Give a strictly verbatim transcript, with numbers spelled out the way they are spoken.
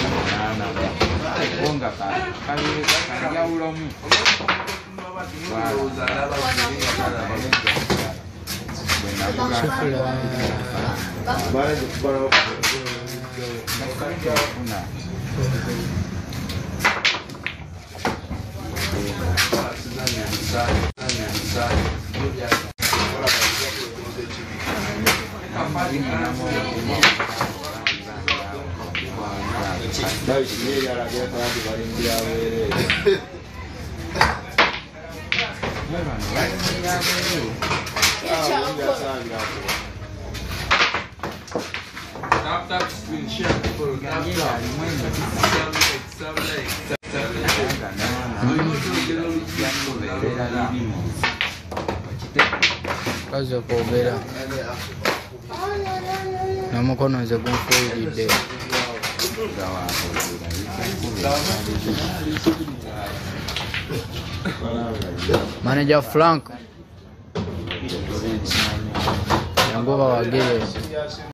Onga kali kali ya ulomu. Dai, si ya la dia para di Valentia avere. Tap tap screen share for tap tap. Kazi okwogerera n'omukono nze gunfuuyiridde. Manager Frank yangoba wagere